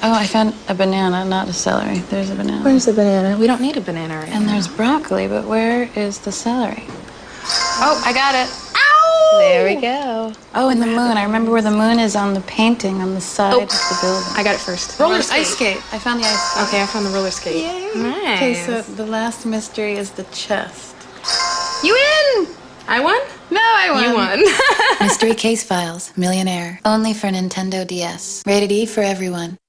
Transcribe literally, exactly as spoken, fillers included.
Oh, I found a banana, not a celery. There's a banana. Where's the banana? We don't need a banana right And now. there's broccoli, but where is the celery? Oh, I got it. Ow! There we go. Oh, and the moon. I remember where the moon is on the painting on the side Oh, of the building. I got it first. Roller Roller ice skate. I found the ice skate. Okay, I found the roller skate. Yay. Nice. Okay, so the last mystery is the chest. You win! I won? No, I won. You won. Mystery Case Files, Millionaire. Only for Nintendo D S. Rated E for everyone.